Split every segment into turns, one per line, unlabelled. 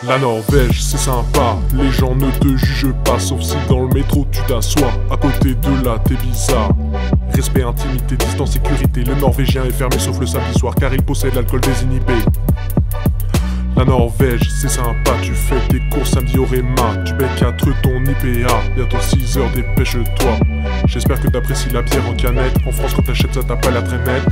La Norvège, c'est sympa, les gens ne te jugent pas, sauf si dans le métro tu t'assois. À côté de là, t'es bizarre. Respect, intimité, distance, sécurité. Le Norvégien est fermé sauf le samedi soir, car il possède l'alcool désinhibé. La Norvège, c'est sympa, tu fais tes courses samedi au Réma. Tu payes 4 ton IPA, bientôt 6 heures, dépêche-toi. J'espère que t'apprécies la bière en canette. En France, quand t'achètes ça, t'as pas la traînette.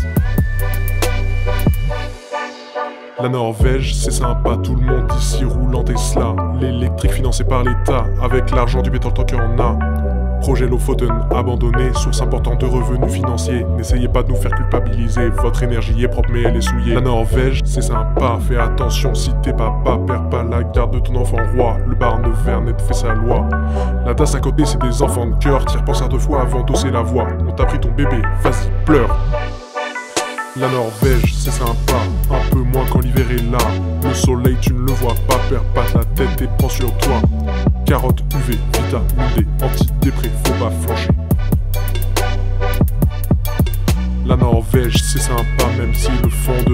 La Norvège, c'est sympa, tout le monde ici roule en Tesla. L'électrique financé par l'État, avec l'argent du pétrole tant qu'il y en a. Projet Lofoten abandonné, source importante de revenus financiers. N'essayez pas de nous faire culpabiliser, votre énergie est propre mais elle est souillée. La Norvège, c'est sympa, fais attention si t'es papa, perds pas la garde de ton enfant roi. Le Barnevernet fait sa loi. La tasse à côté c'est des enfants de cœur, tire pense à 2 fois avant d'osser la voix. On t'a pris ton bébé, vas-y pleure. La Norvège, c'est sympa, un peu moins quand l'hiver est là. Le soleil, tu ne le vois pas, perds pas la tête et prends sur toi. Carotte, UV, vitamine D, anti-dépré, faut pas flancher. La Norvège, c'est sympa, même si le fond de